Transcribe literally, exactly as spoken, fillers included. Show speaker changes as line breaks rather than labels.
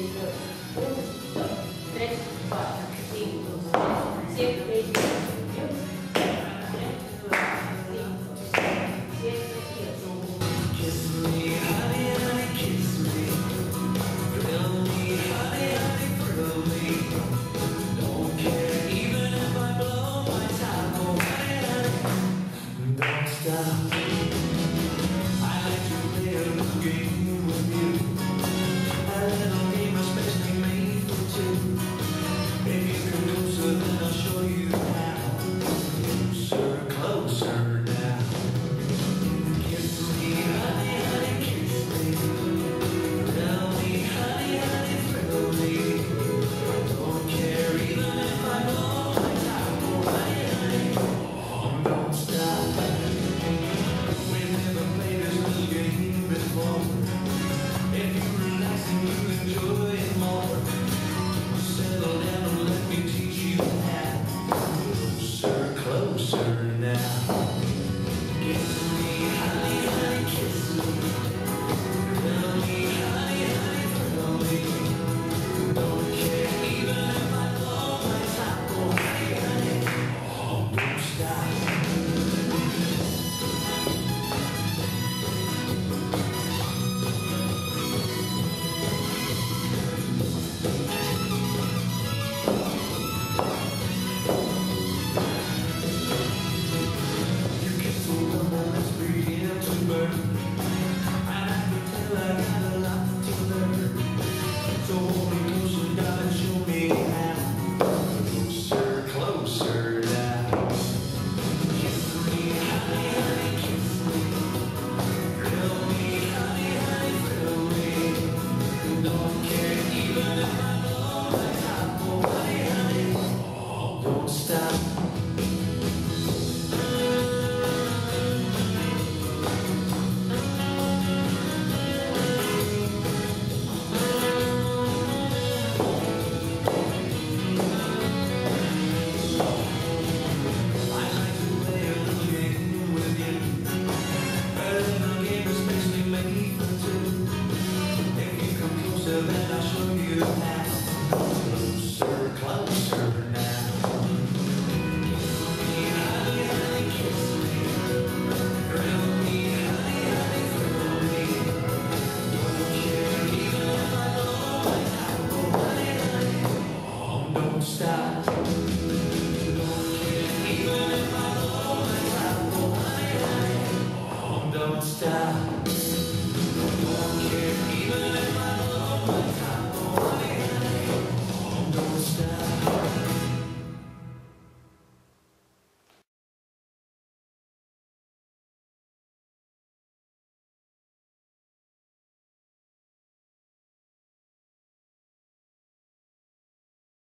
uno, dos, tres, cuatro, cinco, seis, siete, ocho, nueve, diez, siete, ocho.
Kiss me, honey, honey, kiss me. Thrill me, honey, honey, thrill me. Don't care even if I blow my top. Oh, honey, honey, don't stop. I like to play a little game with you. A little game especially made for two. If you come closer, then I'll show you how. Closer, closer now. Kiss me, honey, honey, kiss me. Tell me, honey, honey, thrill me. Don't care even if I blow my top. Oh, honey, honey, oh, don't stop. We've never played this little game before. If you relax and you enjoy it more, settle down and let me teach you how. Closer, closer now. Kiss me, honey, honey, kiss me. Tell me, honey, honey, thrill me. Don't care even if I blow my top. Oh, honey, honey, oh, don't stop. You get so well, let's begin to burn. And I can tell I got a lot to learn. So hold me closer, darling, show me how. Closer, closer now. Kiss me, honey, honey, kiss me. Thrill me, honey, honey, thrill me. Don't care even if I blow my top. Oh, honey, honey, oh, don't stop. I like to play a little game with you. A little game especially made for two. If you come closer, then I'll show you how. Closer, closer.